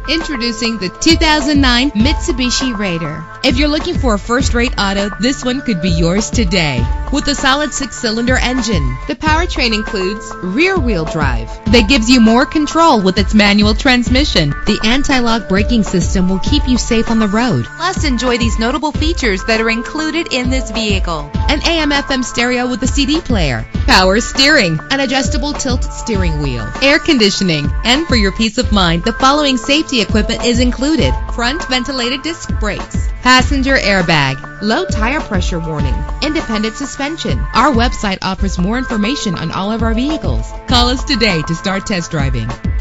Introducing the 2009 Mitsubishi Raider. If you're looking for a first-rate auto, this one could be yours today. With a solid 6-cylinder engine, the powertrain includes rear-wheel drive that gives you more control with its manual transmission. The anti-lock braking system will keep you safe on the road. Plus, enjoy these notable features that are included in this vehicle: an AM/FM stereo with a CD player, power steering, an adjustable tilt steering wheel, air conditioning, and for your peace of mind, the following safety equipment is included: front ventilated disc brakes, passenger airbag, low tire pressure warning, independent suspension. Our website offers more information on all of our vehicles. Call us today to start test driving.